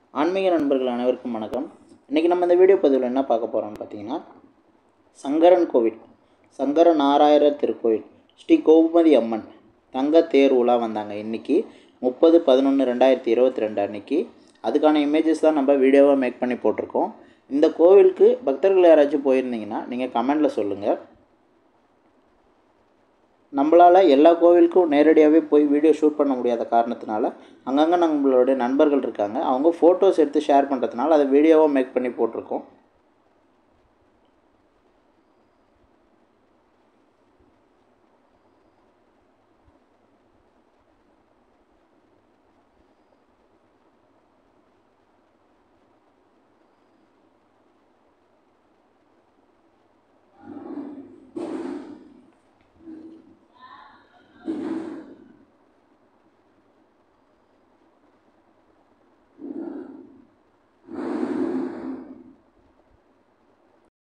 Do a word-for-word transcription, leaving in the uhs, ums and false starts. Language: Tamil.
ஆன்மீக நண்பர்கள் அனைவருக்கும் வணக்கம். இன்றைக்கி நம்ம இந்த வீடியோ பதிவில் என்ன பார்க்க போகிறோம்னு பார்த்தீங்கன்னா, சங்கரன் கோவில், சங்கர நாராயணர் திருக்கோவில், ஸ்ரீ கோபுமதி அம்மன் தங்க தேர் உலா வந்தாங்க இன்றைக்கி முப்பது பதினொன்று ரெண்டாயிரத்தி இருபத்தி ரெண்டு அன்றைக்கி. அதுக்கான இமேஜஸ் தான் நம்ம வீடியோவாக மேக் பண்ணி போட்டிருக்கோம். இந்த கோவிலுக்கு பக்தர்கள் யாராச்சும் போயிருந்தீங்கன்னா நீங்கள் கமெண்டில் சொல்லுங்கள். நம்மளால் எல்லா கோவிலுக்கும் நேரடியாகவே போய் வீடியோ ஷூட் பண்ண முடியாத காரணத்தினால அங்கங்கே நம்மளுடைய நண்பர்கள் இருக்காங்க, அவங்க ஃபோட்டோஸ் எடுத்து ஷேர் பண்ணுறதுனால அதை வீடியோவாக மேக் பண்ணி போட்டிருக்கோம்.